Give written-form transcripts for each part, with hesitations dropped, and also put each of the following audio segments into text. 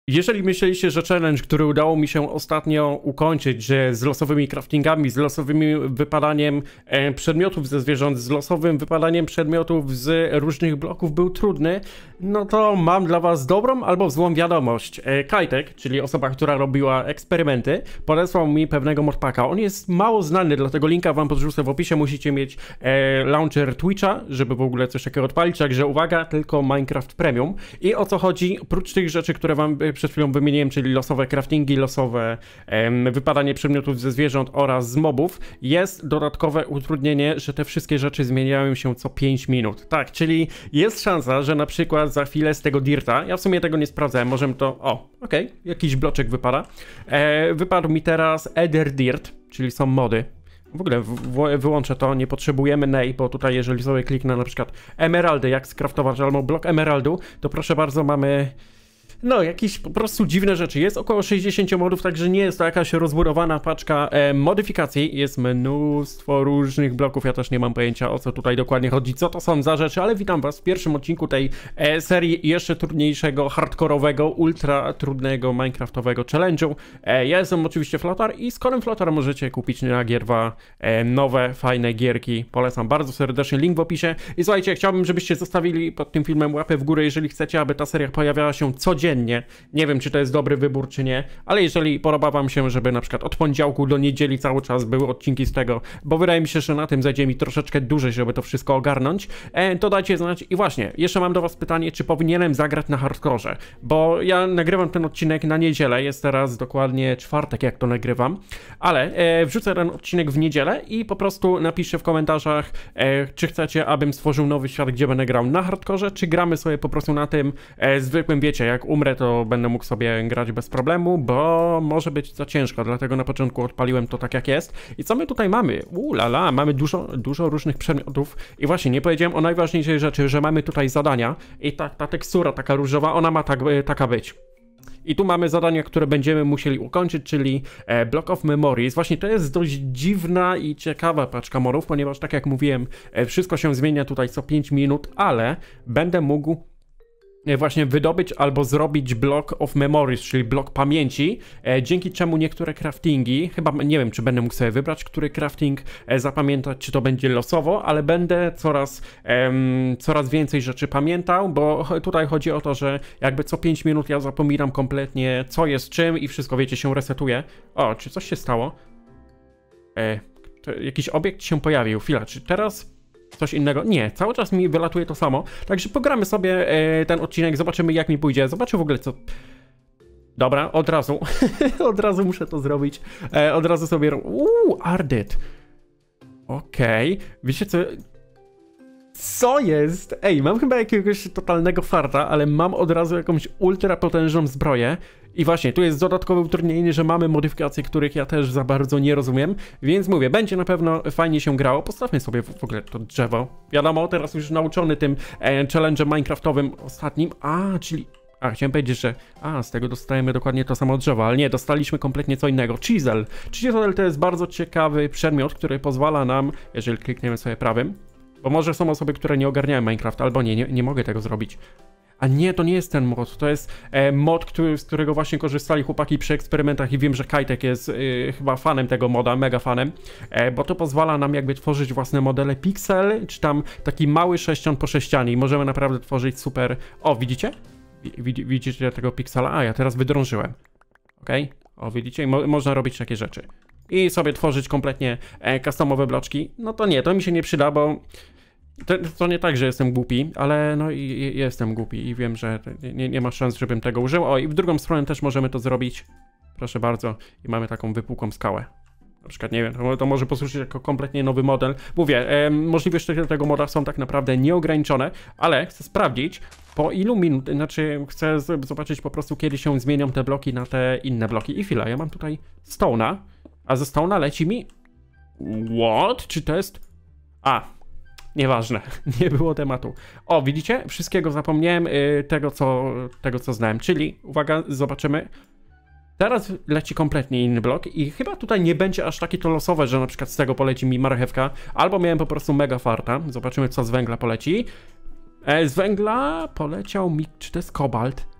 Jeżeli myśleliście, że challenge, który udało mi się ostatnio ukończyć, że z losowymi craftingami, z losowym wypadaniem przedmiotów ze zwierząt, z losowym wypadaniem przedmiotów z różnych bloków był trudny, no to mam dla was dobrą albo złą wiadomość. Kajtek, czyli osoba, która robiła eksperymenty, podesłał mi pewnego modpacka. On jest mało znany, dlatego linka wam podrzucę w opisie. Musicie mieć launcher Twitcha, żeby w ogóle coś takiego odpalić, także uwaga, tylko Minecraft Premium. I o co chodzi? Oprócz tych rzeczy, które wam przed chwilą wymieniłem, czyli losowe craftingi, losowe wypadanie przedmiotów ze zwierząt oraz z mobów, jest dodatkowe utrudnienie, że te wszystkie rzeczy zmieniają się co 5 minut. Tak, czyli jest szansa, że na przykład za chwilę z tego dirta, ja w sumie tego nie sprawdzałem, możemy to... O, okej, jakiś bloczek wypada. Wypadł mi teraz Ether Dirt, czyli są mody. W ogóle wyłączę to, nie potrzebujemy nej, bo tutaj jeżeli sobie kliknę na przykład emeraldy, jak skraftować albo blok emeraldu, to proszę bardzo mamy... No, jakieś po prostu dziwne rzeczy. Jest około 60 modów, także nie jest to jakaś rozbudowana paczka modyfikacji. Jest mnóstwo różnych bloków. Ja też nie mam pojęcia, o co tutaj dokładnie chodzi, co to są za rzeczy, ale witam was w pierwszym odcinku tej serii jeszcze trudniejszego, hardkorowego, ultra trudnego minecraftowego challenge'u. Ja jestem oczywiście Flotar i z kodem Flotar możecie kupić na Gierwa nowe, fajne gierki. Polecam bardzo serdecznie, link w opisie. I słuchajcie, chciałbym, żebyście zostawili pod tym filmem łapę w górę, jeżeli chcecie, aby ta seria pojawiała się codziennie. Nie wiem, czy to jest dobry wybór, czy nie, ale jeżeli podoba wam się, żeby na przykład od poniedziałku do niedzieli cały czas były odcinki z tego, bo wydaje mi się, że na tym zajdzie mi troszeczkę dłużej, żeby to wszystko ogarnąć, to dajcie znać. I właśnie, jeszcze mam do was pytanie, czy powinienem zagrać na hardkorze, bo ja nagrywam ten odcinek na niedzielę, jest teraz dokładnie czwartek, jak to nagrywam, ale wrzucę ten odcinek w niedzielę i po prostu napiszcie w komentarzach, czy chcecie, abym stworzył nowy świat, gdzie będę grał na hardkorze, czy gramy sobie po prostu na tym zwykłym, wiecie, jak umrę, to będę mógł sobie grać bez problemu, bo może być za ciężko, dlatego na początku odpaliłem to tak jak jest. I co my tutaj mamy? Lala, mamy dużo różnych przedmiotów i właśnie nie powiedziałem o najważniejszej rzeczy, że mamy tutaj zadania i ta tekstura taka różowa, ona ma taka być. I tu mamy zadania, które będziemy musieli ukończyć, czyli Block of Memories. Właśnie to jest dość dziwna i ciekawa paczka modów, ponieważ tak jak mówiłem, wszystko się zmienia tutaj co 5 minut, ale będę mógł właśnie wydobyć albo zrobić Block of Memories, czyli blok pamięci, dzięki czemu niektóre craftingi, chyba nie wiem, czy będę mógł sobie wybrać, który crafting zapamiętać, czy to będzie losowo, ale będę coraz więcej rzeczy pamiętał, bo tutaj chodzi o to, że jakby co 5 minut ja zapominam kompletnie, co jest czym i wszystko, wiecie, się resetuje. O, czy coś się stało? Jakiś obiekt się pojawił, chwila, czy teraz... Coś innego? Nie, cały czas mi wylatuje to samo. Także pogramy sobie ten odcinek, zobaczymy jak mi pójdzie. Zobaczę w ogóle co... Dobra, od razu. Od razu muszę to zrobić. Od razu sobie... Ardit. Okej. Wiecie co... Co jest? Ej, mam chyba jakiegoś totalnego farta, ale mam od razu jakąś ultra potężną zbroję. I właśnie, tu jest dodatkowe utrudnienie, że mamy modyfikacje, których ja też za bardzo nie rozumiem. Więc mówię, będzie na pewno fajnie się grało. Postawmy sobie w ogóle to drzewo. Wiadomo, teraz już nauczony tym challenge'em minecraftowym ostatnim. Czyli... chciałem powiedzieć, że z tego dostajemy dokładnie to samo drzewo, ale nie, dostaliśmy kompletnie co innego. Chisel. Chisel to jest bardzo ciekawy przedmiot, który pozwala nam, jeżeli klikniemy sobie prawym, bo może są osoby, które nie ogarniają Minecraft, albo nie mogę tego zrobić. A nie, to nie jest ten mod, to jest mod, z którego właśnie korzystali chłopaki przy eksperymentach i wiem, że Kajtek jest chyba fanem tego moda, mega fanem, bo to pozwala nam jakby tworzyć własne modele pixel, czy tam taki mały sześcian po sześcianie i możemy naprawdę tworzyć super... O, widzicie? Widzicie tego piksela? Ja teraz wydrążyłem. Okej? O, widzicie? I można robić takie rzeczy. I sobie tworzyć kompletnie customowe bloczki. No to nie, to mi się nie przyda, bo to nie tak, że jestem głupi, ale no jestem głupi i wiem, że nie ma szans, żebym tego użył. O, i w drugą stronę też możemy to zrobić. Proszę bardzo. I mamy taką wypukłą skałę. Na przykład, nie wiem, to może posłużyć jako kompletnie nowy model. Mówię, możliwości tego moda są tak naprawdę nieograniczone, ale chcę sprawdzić, po ilu minut, znaczy chcę zobaczyć po prostu, kiedy się zmienią te bloki na te inne bloki. I chwila, ja mam tutaj stone'a, a ze stone'a leci mi... What? Czy to jest... Nieważne, nie było tematu. O, widzicie? Wszystkiego zapomniałem, tego co znałem, czyli, uwaga, zobaczymy. Teraz leci kompletnie inny blok i chyba tutaj nie będzie aż takie to losowe, że na przykład z tego poleci mi marchewka, albo miałem po prostu mega farta. Zobaczymy, co z węgla poleci. Z węgla poleciał mi, czy to jest kobalt?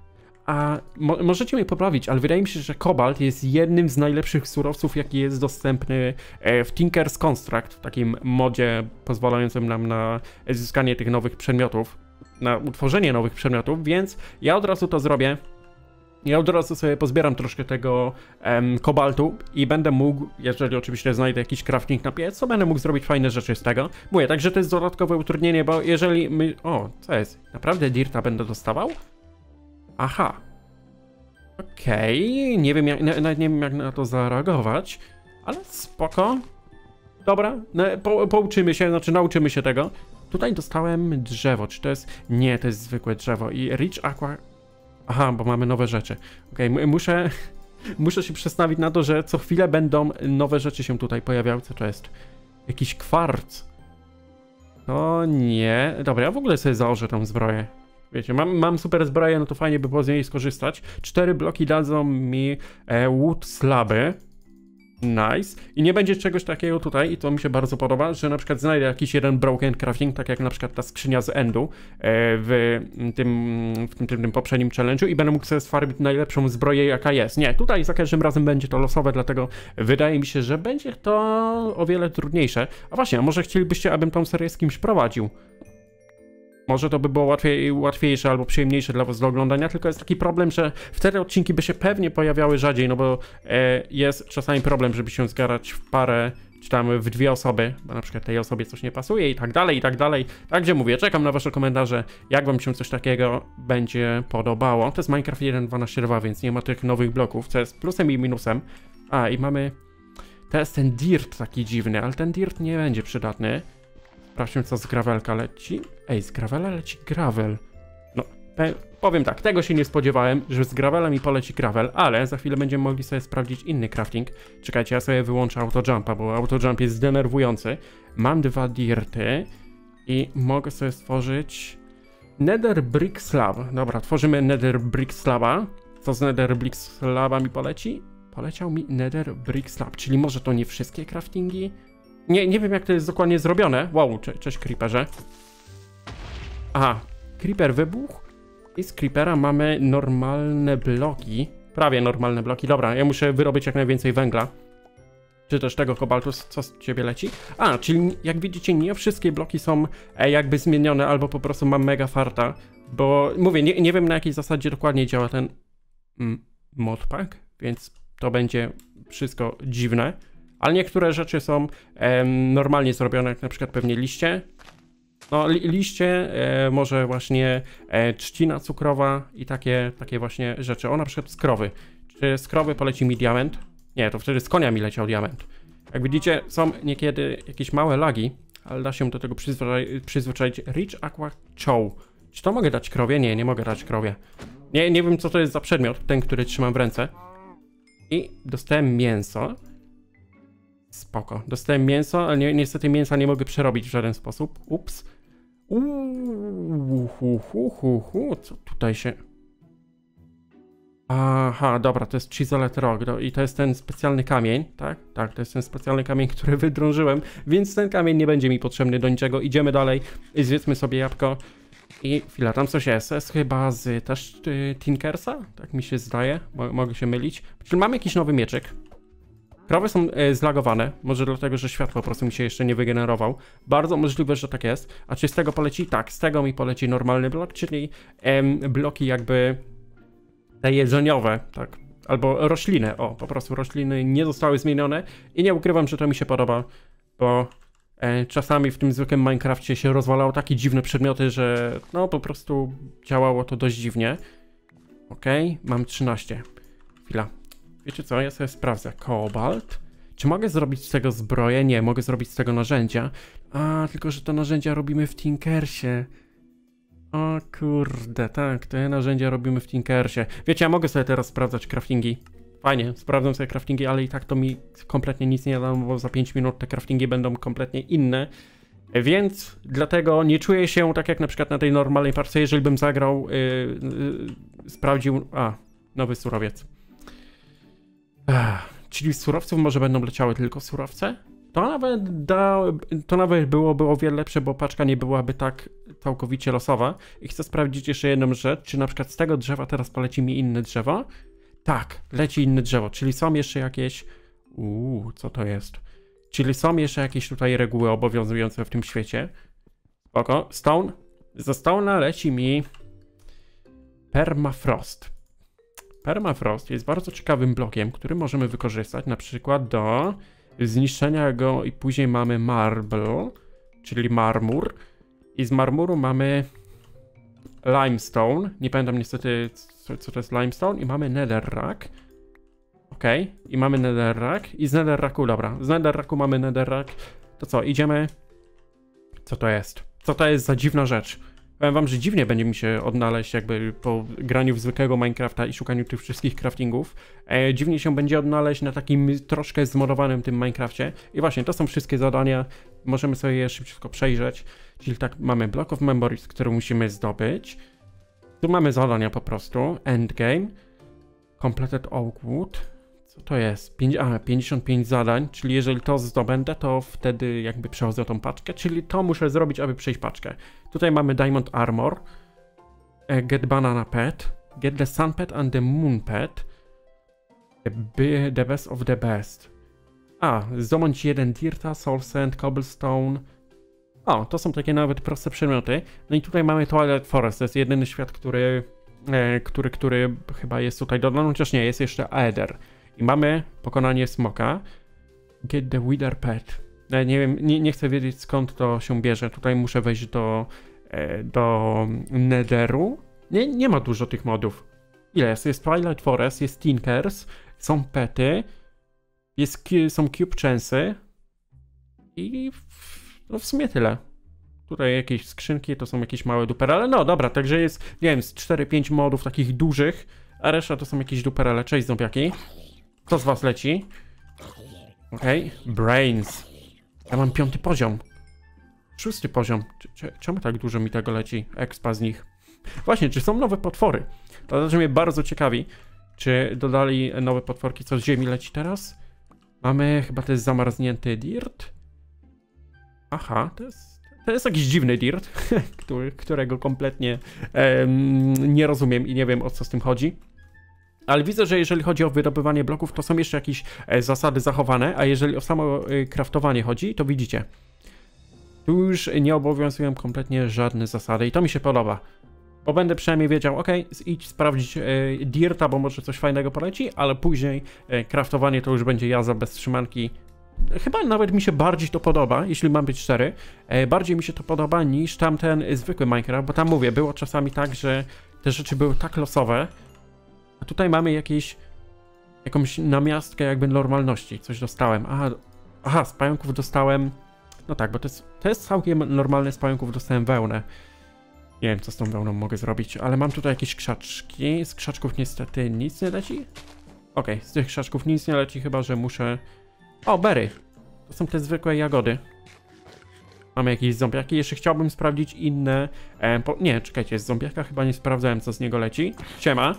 A możecie mnie poprawić, ale wydaje mi się, że kobalt jest jednym z najlepszych surowców, jaki jest dostępny w Tinker's Construct, w takim modzie pozwalającym nam na zyskanie tych nowych przedmiotów, na utworzenie nowych przedmiotów, więc ja od razu to zrobię. Ja od razu sobie pozbieram troszkę tego kobaltu i będę mógł, jeżeli oczywiście znajdę jakiś crafting na piec, to będę mógł zrobić fajne rzeczy z tego. Mówię, także to jest dodatkowe utrudnienie, bo jeżeli my... O, co jest? Naprawdę dirta będę dostawał? Aha. Okej, nie wiem jak, nawet nie wiem jak na to zareagować, ale spoko. Dobra, pouczymy się, znaczy nauczymy się tego. Tutaj dostałem drzewo, czy to jest... Nie, to jest zwykłe drzewo i Rich Aqua... Aha, bo mamy nowe rzeczy. Okej, muszę się przestawić na to, że co chwilę będą nowe rzeczy się tutaj pojawiały. Co to jest? Jakiś kwarc. To nie. Dobra, ja w ogóle sobie założę tą zbroję. Wiecie, mam super zbroję, no to fajnie by było z niej skorzystać. 4 bloki dadzą mi wood slaby. Nice. I nie będzie czegoś takiego tutaj, i to mi się bardzo podoba, że na przykład znajdę jakiś jeden broken crafting, tak jak na przykład ta skrzynia z Endu w tym poprzednim challenge'u i będę mógł sobie sfarbić najlepszą zbroję jaka jest. Nie, tutaj za każdym razem będzie to losowe, dlatego wydaje mi się, że będzie to o wiele trudniejsze. A właśnie, a może chcielibyście, abym tą serię z kimś prowadził? Może to by było łatwiejsze albo przyjemniejsze dla was do oglądania, tylko jest taki problem, że wtedy odcinki by się pewnie pojawiały rzadziej, no bo jest czasami problem, żeby się zgarać w parę, czy tam w 2 osoby, bo na przykład tej osobie coś nie pasuje i tak dalej, i tak dalej. Także mówię, czekam na wasze komentarze, jak wam się coś takiego będzie podobało. To jest Minecraft 1.12.2, więc nie ma tych nowych bloków, co jest plusem i minusem. A, i mamy... To jest ten dirt taki dziwny, ale ten dirt nie będzie przydatny. Sprawdźmy, co z gravelka leci. Ej, z gravela leci gravel. No, powiem tak, tego się nie spodziewałem, że z gravela mi poleci gravel, ale za chwilę będziemy mogli sobie sprawdzić inny crafting. Czekajcie, ja sobie wyłączę autojumpa, bo autojump jest denerwujący. Mam 2 dirty i mogę sobie stworzyć nether brick slab. Dobra, tworzymy nether brick slaba. Co z nether brick slaba mi poleci? Poleciał mi nether brick slab, czyli może to nie wszystkie craftingi? Nie wiem jak to jest dokładnie zrobione. Wow, cześć creeperze. Aha, creeper wybuchł i z creepera mamy normalne bloki. Prawie normalne bloki. Dobra, ja muszę wyrobić jak najwięcej węgla. Czy też tego kobaltu, co z ciebie leci? A, czyli jak widzicie, nie wszystkie bloki są jakby zmienione, albo po prostu mam mega farta. Bo mówię, nie wiem na jakiej zasadzie dokładnie działa ten modpack, więc to będzie wszystko dziwne. Ale niektóre rzeczy są normalnie zrobione, jak na przykład pewnie liście. No, liście, może właśnie trzcina cukrowa i takie właśnie rzeczy. O, na przykład z krowy. Czy z krowy poleci mi diament? Nie, to wtedy z konia mi leciał diament. Jak widzicie, są niekiedy jakieś małe lagi, ale da się do tego przyzwyczaić. Rich Aqua Chow. Czy to mogę dać krowie? Nie mogę dać krowie. Nie wiem, co to jest za przedmiot, ten, który trzymam w ręce. I dostałem mięso. Spoko. Dostałem mięso, ale niestety mięsa nie mogę przerobić w żaden sposób. Ups. Co tutaj się... Aha, dobra, to jest Chiseled Rock i to jest ten specjalny kamień, tak? Tak, to jest ten specjalny kamień, który wydrążyłem, więc ten kamień nie będzie mi potrzebny do niczego. Idziemy dalej i zjedzmy sobie jabłko. I chwila, tam coś jest chyba z też Tinkersa, tak mi się zdaje, mogę się mylić. Czyli mamy jakiś nowy mieczyk. Krowy są zlagowane, może dlatego, że światło po prostu mi się jeszcze nie wygenerował. Bardzo możliwe, że tak jest. A czy z tego poleci? Tak, z tego mi poleci normalny blok, czyli bloki jakby te jedzeniowe, tak. Albo rośliny, o, po prostu rośliny nie zostały zmienione i nie ukrywam, że to mi się podoba, bo czasami w tym zwykłym Minecrafcie się rozwalało takie dziwne przedmioty, że no po prostu działało to dość dziwnie. Okej, mam 13. Chwila. Wiecie co, ja sobie sprawdzę. Kobalt. Czy mogę zrobić z tego zbroję? Nie, mogę zrobić z tego narzędzia. A, tylko że to narzędzia robimy w Tinkersie. O kurde, tak, te narzędzia robimy w Tinkersie. Wiecie, ja mogę sobie teraz sprawdzać craftingi. Fajnie, sprawdzam sobie craftingi, ale i tak to mi kompletnie nic nie da, bo za 5 minut te craftingi będą kompletnie inne. Więc dlatego nie czuję się tak jak na przykład na tej normalnej parce, jeżeli bym zagrał, sprawdził... A, nowy surowiec. Czyli z surowców może będą leciały tylko surowce? To nawet byłoby o wiele lepsze, bo paczka nie byłaby tak całkowicie losowa. I chcę sprawdzić jeszcze jedną rzecz, czy na przykład z tego drzewa teraz poleci mi inne drzewo? Tak, leci inne drzewo, czyli są jeszcze jakieś... co to jest? Czyli są jeszcze jakieś tutaj reguły obowiązujące w tym świecie. Spoko. Stone. Ze Stone'a leci mi... Permafrost. Permafrost jest bardzo ciekawym blokiem, który możemy wykorzystać na przykład do zniszczenia go i później mamy marble, czyli marmur. I z marmuru mamy limestone. Nie pamiętam niestety co to jest limestone. I mamy netherrack. Okej. I mamy netherrack. I z netherracku, dobra. Z netherracku mamy netherrack. To co, idziemy? Co to jest? Co to jest za dziwna rzecz? Powiem wam, że dziwnie będzie mi się odnaleźć jakby po graniu w zwykłego Minecrafta i szukaniu tych wszystkich craftingów. Dziwnie się będzie odnaleźć na takim troszkę zmodowanym tym Minecrafcie. I właśnie, to są wszystkie zadania. Możemy sobie je szybciutko przejrzeć. Czyli tak, mamy Block of Memories, które musimy zdobyć. Tu mamy zadania po prostu. Endgame. Completed Oakwood. Co to jest? 55 zadań, czyli jeżeli to zdobędę, to wtedy jakby przechodzę tą paczkę, czyli to muszę zrobić, aby przejść paczkę. Tutaj mamy Diamond Armor, Get Banana Pet, Get the Sun Pet and the Moon Pet, The Best of the Best. Zdobądź jeden Dirta, Soul Sand, Cobblestone. To są takie nawet proste przedmioty. No i tutaj mamy Twilight Forest, to jest jedyny świat, który chyba jest tutaj dodany, chociaż nie, jest jeszcze Aether. I mamy pokonanie smoka. Get the Wither Pet. Nie wiem, nie chcę wiedzieć skąd to się bierze. Tutaj muszę wejść do Netheru. Nie ma dużo tych modów. Ile jest? Jest Twilight Forest, jest Tinkers, są pety, są Cube Chance'y i w sumie tyle. Tutaj jakieś skrzynki, to są jakieś małe dupery, ale no dobra, także jest, nie wiem, z 4-5 modów takich dużych, a reszta to są jakieś duperele. Cześć zombiaki. Kto z was leci? Okej. Brains. Ja mam 5. poziom. 6. poziom. Czemu tak dużo mi tego leci? Expa z nich. Właśnie, czy są nowe potwory? To znaczy mnie bardzo ciekawi, czy dodali nowe potworki, co z ziemi leci teraz? Mamy, chyba to jest zamarznięty dirt. Aha, to jest jakiś dziwny dirt, którego kompletnie nie rozumiem i nie wiem, o co z tym chodzi. Ale widzę, że jeżeli chodzi o wydobywanie bloków, to są jeszcze jakieś zasady zachowane, a jeżeli o samo craftowanie chodzi, to widzicie. Tu już nie obowiązują kompletnie żadne zasady i to mi się podoba. Bo będę przynajmniej wiedział, ok, idź sprawdzić dirta, bo może coś fajnego poleci, ale później craftowanie to już będzie jazda bez trzymanki. Chyba nawet mi się bardziej to podoba, jeśli mam być szczery. Bardziej mi się to podoba niż tamten zwykły Minecraft, bo tam mówię, było czasami tak, że te rzeczy były tak losowe. A tutaj mamy jakąś namiastkę jakby normalności. Coś dostałem. Aha, z pająków dostałem... No tak, bo to jest całkiem normalne, z pająków dostałem wełnę. Nie wiem, co z tą wełną mogę zrobić, ale mam tutaj jakieś krzaczki. Z krzaczków niestety nic nie leci. Okej, z tych krzaczków nic nie leci, chyba że muszę... O, berry! To są te zwykłe jagody. Mamy jakieś zombiaki. Jeszcze chciałbym sprawdzić inne... Nie, czekajcie, z zombiaka chyba nie sprawdzałem, co z niego leci. Siema.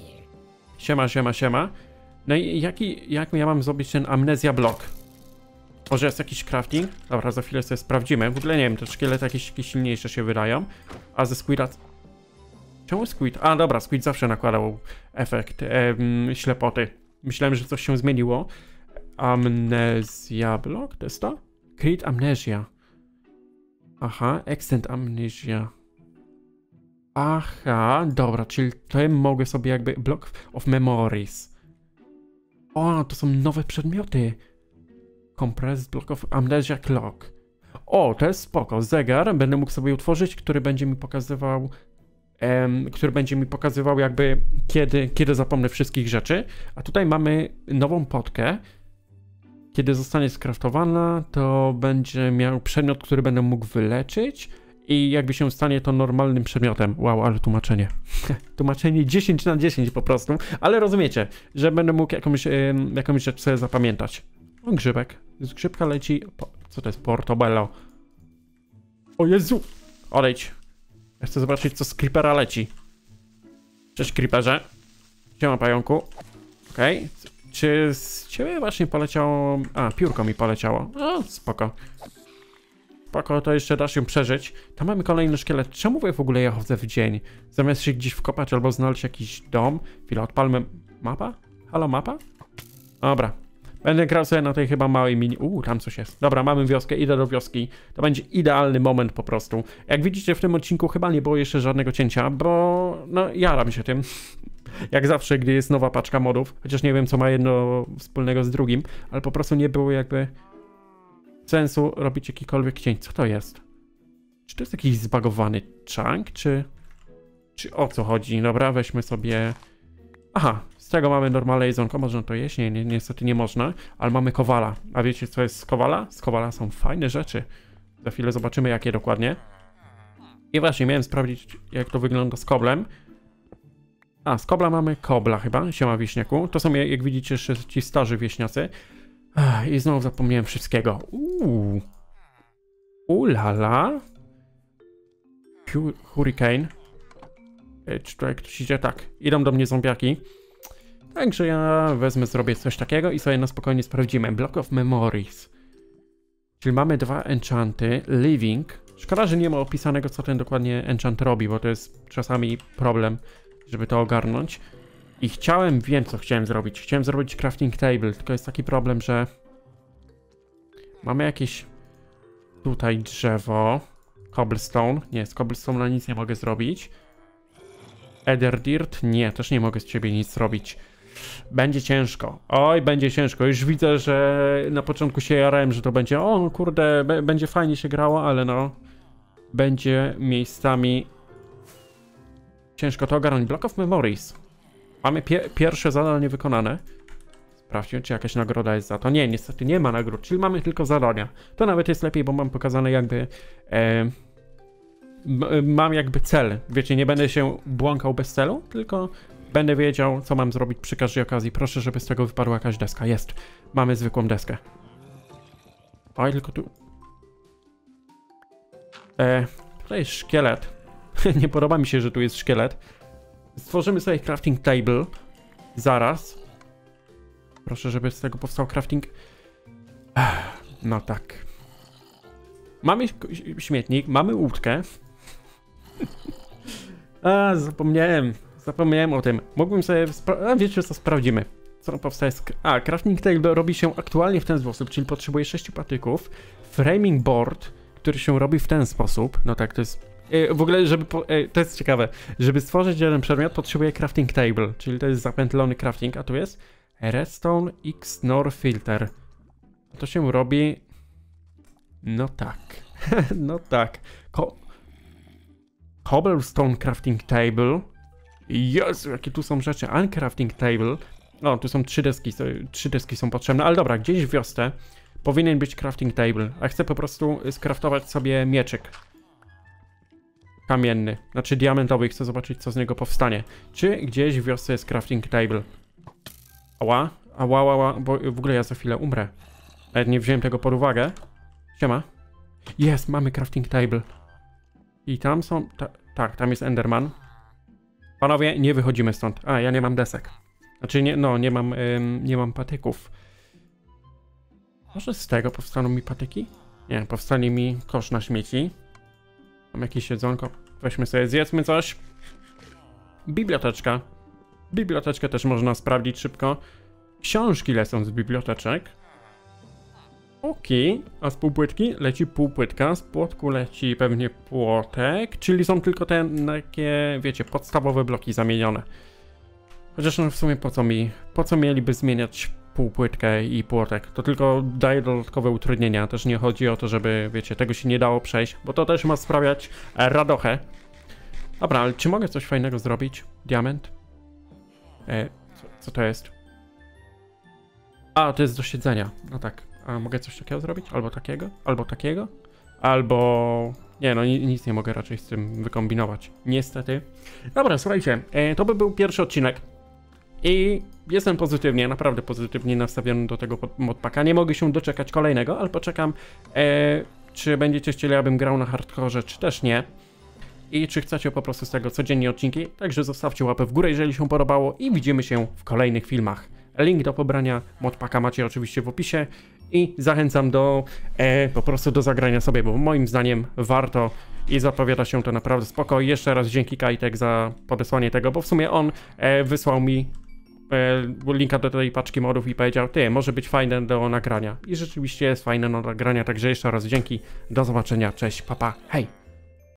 Siema. No i jak ja mam zrobić ten amnezja block? Może jest jakiś crafting? Dobra, za chwilę sobie sprawdzimy. W ogóle nie wiem, te szkielety jakieś silniejsze się wydają. A ze Squida... Czemu Squid? A dobra, Squid zawsze nakładał efekt ślepoty. Myślałem, że coś się zmieniło. Amnezja block? To jest to? Create amnesia. Aha, extend amnesia. Aha, dobra, czyli to mogę sobie jakby Block of Memories. O, to są nowe przedmioty. Compressed Block of Amnesia Clock. O, to jest spoko. Zegar będę mógł sobie utworzyć, który będzie mi pokazywał jakby kiedy zapomnę wszystkich rzeczy. A tutaj mamy nową potkę. Kiedy zostanie skraftowana, to będzie miał przedmiot, który będę mógł wyleczyć. I jakby się stanie to normalnym przedmiotem. Wow, ale tłumaczenie. Tłumaczenie 10 na 10 po prostu. Ale rozumiecie, że będę mógł jakąś rzecz sobie zapamiętać. O, grzybek. Z grzybka leci... Co to jest? Portobello. O Jezu! Odejdź. Ja chcę zobaczyć, co z creepera leci. Cześć, creeperze. Siema, pająku. Okej. Czy z ciebie właśnie poleciało... A, piórko mi poleciało. O, spoko. Spoko, to jeszcze da się przeżyć. Tam mamy kolejny szkielet. Czemu w ogóle ja chodzę w dzień? Zamiast się gdzieś wkopać albo znaleźć jakiś dom. Chwilę, odpalmy... Mapa? Halo, mapa? Dobra. Będę grał sobie na tej chyba małej mini... tam coś jest. Dobra, mamy wioskę, idę do wioski. To będzie idealny moment po prostu. Jak widzicie, w tym odcinku chyba nie było jeszcze żadnego cięcia, bo... No, jaram się tym. Jak zawsze, gdy jest nowa paczka modów. Chociaż nie wiem, co ma jedno wspólnego z drugim. Ale po prostu nie było jakby... sensu robić jakikolwiek cień. Co to jest? Czy to jest jakiś zbagowany chunk, czy o co chodzi? Dobra, weźmy sobie... Aha, z tego mamy normalne jedzonko. Można to jeść? Nie, niestety nie można. Ale mamy kowala. A wiecie, co jest z kowala? Z kowala są fajne rzeczy. Za chwilę zobaczymy, jakie dokładnie. I właśnie, miałem sprawdzić, jak to wygląda z koblem. A, z kobla mamy kobla chyba. Siema, wieśniaku. To są, jak widzicie, jeszcze ci starzy wieśniacy. I znowu zapomniałem wszystkiego. Lala. Hurricane. Czy tutaj ktoś idzie? Tak. Idą do mnie zombiaki. Także ja wezmę, zrobię coś takiego i sobie na spokojnie sprawdzimy. Block of Memories. Czyli mamy 2 enchanty. Living. Szkoda, że nie ma opisanego, co ten dokładnie enchant robi, bo to jest czasami problem, żeby to ogarnąć. I wiem, co chciałem zrobić. Chciałem zrobić crafting table, tylko jest taki problem, że mamy jakieś tutaj drzewo. Cobblestone. Nie, z cobblestone nic nie mogę zrobić. Ether dirt? Nie, też nie mogę z ciebie nic zrobić. Będzie ciężko. Oj, będzie ciężko. Już widzę, że na początku się jarałem, że to będzie, no kurde, będzie fajnie się grało, ale no, będzie miejscami ciężko to ogarnąć. Block of Memories. Mamy pierwsze zadanie wykonane. Sprawdźmy, czy jakaś nagroda jest za to. Nie, niestety nie ma nagród, czyli mamy tylko zadania. To nawet jest lepiej, bo mam pokazane jakby... mam jakby cel. Wiecie, nie będę się błąkał bez celu, tylko będę wiedział, co mam zrobić przy każdej okazji. Proszę, żeby z tego wypadła jakaś deska. Jest. Mamy zwykłą deskę. Oj, tylko tu... tutaj jest szkielet. Nie podoba mi się, że tu jest szkielet. Stworzymy sobie crafting table. Zaraz. Proszę, żeby z tego powstał crafting... No tak. Mamy śmietnik, mamy łódkę. Zapomniałem o tym. Mógłbym sobie... wiecie co, sprawdzimy. Co powstaje z... crafting table robi się aktualnie w ten sposób, czyli potrzebuje 6 patyków. Framing board, który się robi w ten sposób. No tak, to jest... w ogóle, to jest ciekawe. Żeby stworzyć jeden przedmiot, potrzebuje crafting table, czyli to jest zapętlony crafting, a tu jest redstone x nor filter. To się robi... No tak. No tak. Cobblestone crafting table. Jezu, jakie tu są rzeczy. Uncrafting table. No, tu są 3 deski. 3 deski są potrzebne, ale dobra, gdzieś w wiosce powinien być crafting table. A chcę po prostu skraftować sobie mieczyk kamienny. Znaczy diamentowy. Chcę zobaczyć, co z niego powstanie. Czy gdzieś w wiosce jest crafting table? Ała, bo w ogóle ja za chwilę umrę. Nawet nie wziąłem tego pod uwagę. Siema. Jest, mamy crafting table. I tam są... tak, tam jest Enderman. Panowie, nie wychodzimy stąd. Ja nie mam desek. Znaczy, nie mam patyków. Może z tego powstaną mi patyki? Nie, powstanie mi kosz na śmieci. Mam jakieś jedzonko. Weźmy sobie, zjedzmy coś. Biblioteczka. Biblioteczkę też można sprawdzić szybko. Książki lecą z biblioteczek. Okej, a z półpłytki leci półpłytka, z płotku leci pewnie płotek, czyli są tylko te takie, wiecie, podstawowe bloki zamienione. Chociaż no w sumie po co mieliby zmieniać półpłytkę i płotek? To tylko daje dodatkowe utrudnienia, też nie chodzi o to, żeby, wiecie, tego się nie dało przejść, bo to też ma sprawiać radochę. Dobra, ale czy mogę coś fajnego zrobić? Diament? Co to jest? To jest do siedzenia, no tak. A mogę coś takiego zrobić? Albo takiego? Albo takiego? Albo... Nie, no nic nie mogę raczej z tym wykombinować. Niestety. Dobra, słuchajcie, to by był pierwszy odcinek. I jestem pozytywnie, naprawdę pozytywnie nastawiony do tego modpacka. Nie mogę się doczekać kolejnego, ale poczekam, czy będziecie chcieli, abym grał na hardkorze, czy też nie. I czy chcecie po prostu z tego codziennie odcinki. Także zostawcie łapę w górę, jeżeli się podobało i widzimy się w kolejnych filmach. Link do pobrania modpaka macie oczywiście w opisie i zachęcam do po prostu do zagrania sobie, bo moim zdaniem warto i zapowiada się to naprawdę spoko. I jeszcze raz dzięki Kajtek za podesłanie tego, bo w sumie on wysłał mi linka do tej paczki modów i powiedział, ty, może być fajne do nagrania. I rzeczywiście jest fajne do nagrania, także jeszcze raz dzięki, do zobaczenia, cześć, papa, hej!